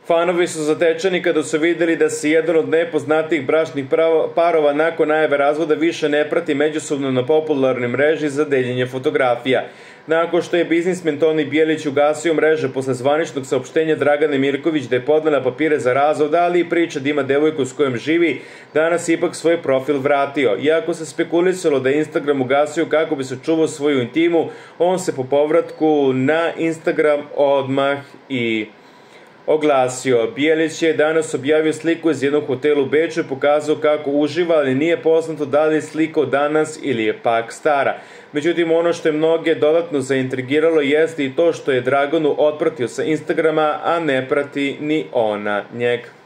Fanovi su zatečeni kada su videli da se jedan od nepoznatijih bračnih parova nakon najave razvoda više ne prati međusobno na popularnoj mreži za deljenje fotografija. Nakon što je biznismen Toni Bijelić ugasio mreže posle zvaničnog saopštenja Dragane Mirković da je podnela papire za razvod, ali i priča da ima devojku s kojom živi, danas ipak svoj profil vratio. Iako se spekulisalo da je Instagram ugasio kako bi sačuvao svoju intimu, on se po povratku na Instagram odmah i oglasio. Bijelić je danas objavio sliku iz jednog hotela u Beču i pokazao kako uživa, ali nije poznato da li je slika od danas ili je pak stara. Međutim, ono što je mnoge dodatno zaintrigiralo jeste i to što je Draganu otpratio sa Instagrama, a ne prati ni ona njega.